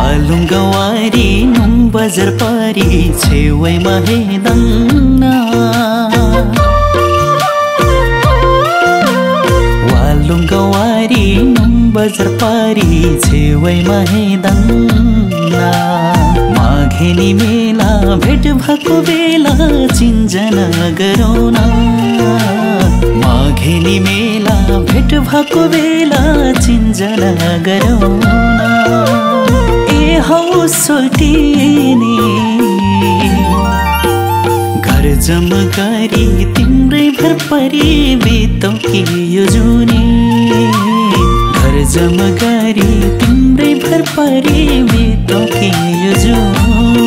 वालुङ्गवारी नुम बजार पारी छेउमा हेदङ्ना वालुङ्गवारी नुम बजार पारी छेउमा हेदङ्ना माघेनी मेला भेट भएको बेला चिन्जना गरौँ न माघेनी मेला भेट भएको बेला चिन्जना गरौँ न ए हौ सोल्टिनी घर जमकारी तिम्रै भर परी बितौ कि यो जुनी घर जमकारी तिम्रै भर परी बितौ कि यो जुनी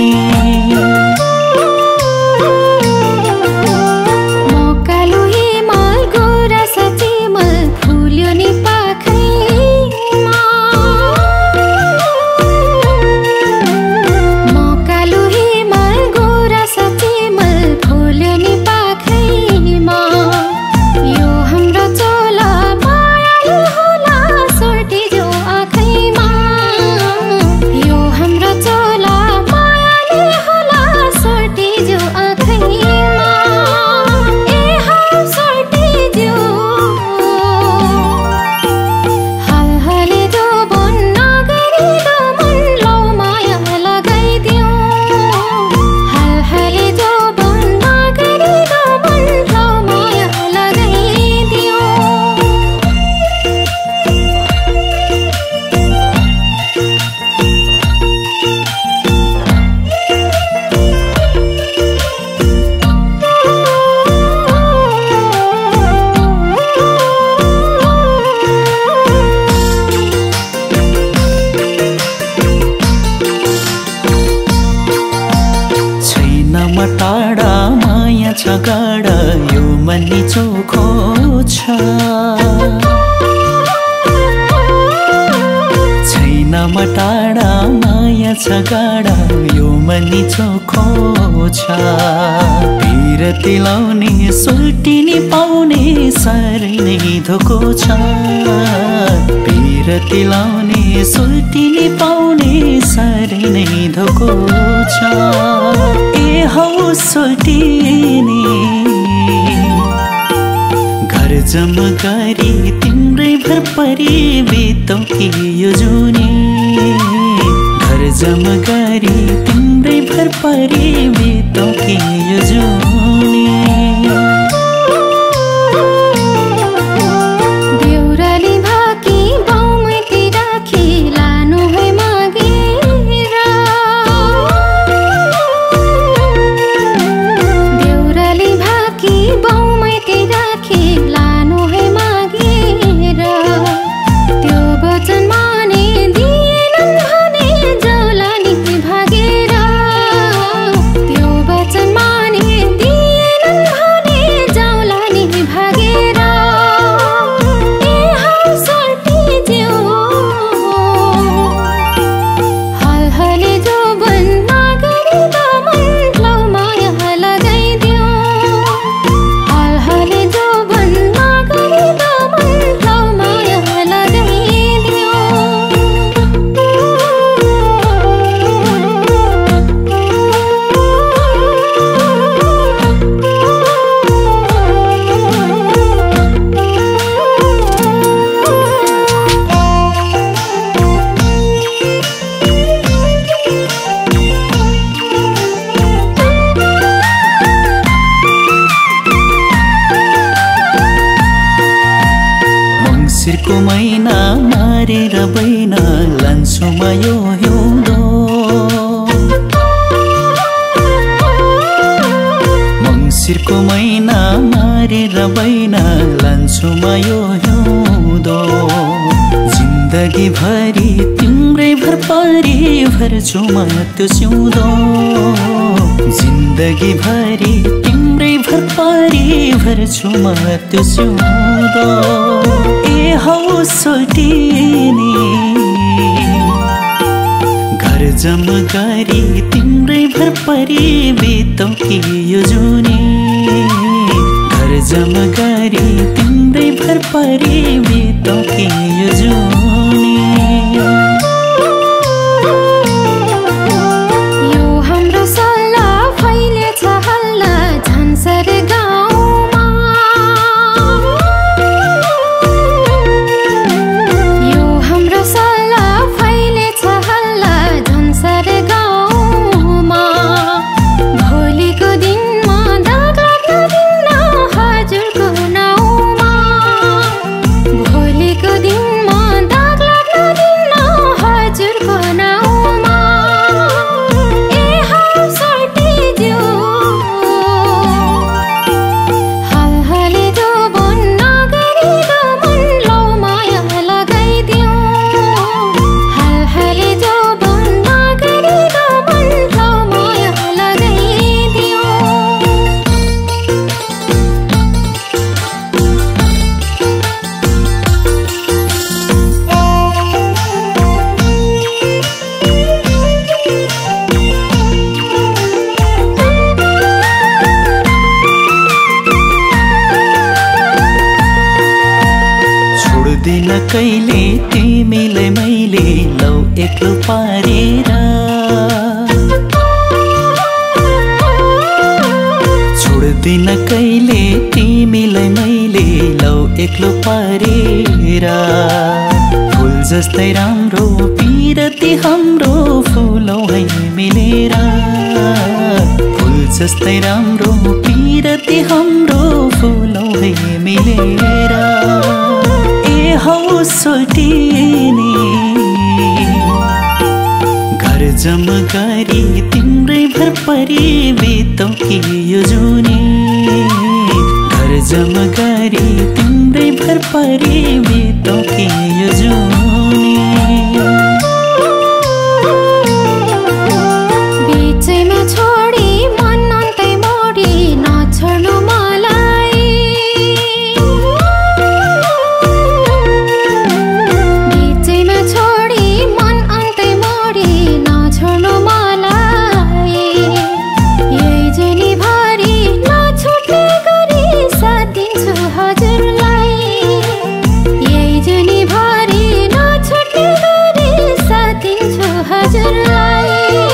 टाढा माया छ गाडा यो मनी चोखो छ छैन टाढा माया छ गाडा यो मनी चोखो छ पिरती लाउने सोल्टिनी पाउने साह्रै नै धोको छ पिरती लाउने सोल्टिनी पाउने साह्रै नै धोको छ ए हौ सोल्टिनी घर जमकारी तिम्रै भर परी बितौ कि यो जुनी घर जमकारी तिम्रै भर परी बितौ कि यो जुनी मङ्सिरको महिना मारेर बैना लान्छु यो हिउँदो मङ्सिरको महिना मारेर बैना लान्छु यो हिउँदो जिन्दगी भरि तिम्रै भर परी भर्छु म त्यो सिउँदो जिन्दगी भरि तिम्रै भर परी भर्छु म त्यो सिउँदो ए हौ सोल्टिनी घर जमकारी तिम्रै भर परी बितौ कि यो जुनी घर जमकारी तिम्रै भर परी बितौ कि यो जुनी कहिले तिमीलाई मैले लौ एक्लो पारेर छोड्दिन कहिले तिमीलाई मैले लौ एक्लो पारेर फुल जस्तै राम्रो पिरती हाम्रो फुलौ है मिलेर फुल जस्तै राम्रो पिरती हाम्रो फुलौ है मिलेर ए हौ सोल्टिनी घर जम गरी तिम्रै भर परी बितौ कि यो जुनी घर जम गरी तिम्रै भर परी बितौ कि यो जुनी बिचैमा छोडी मन अन्तै मोडी नछोड्नु मलाई बिचैमा छोडी मन अन्तै मोडी नछोड्नु मलाई यही जुनीभरि नछुट्ने गरी साथ दिन्छु हजुरलाई यही जुनीभरि नछुट्ने गरी साथ दिन्छु हजुरलाई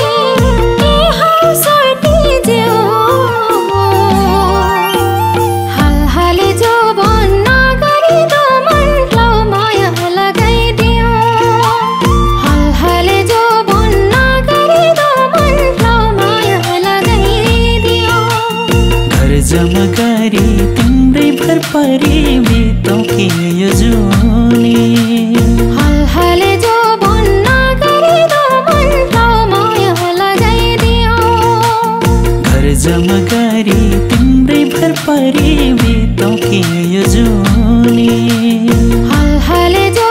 जम गरी तिम्रै भर परी बितौ कि यो जुनी हलहले जो बन्न गरी दो मन माया लगाइदियो घर जम गरी तिम्रै भर परी बितौ कि यो जुनी हलहले जो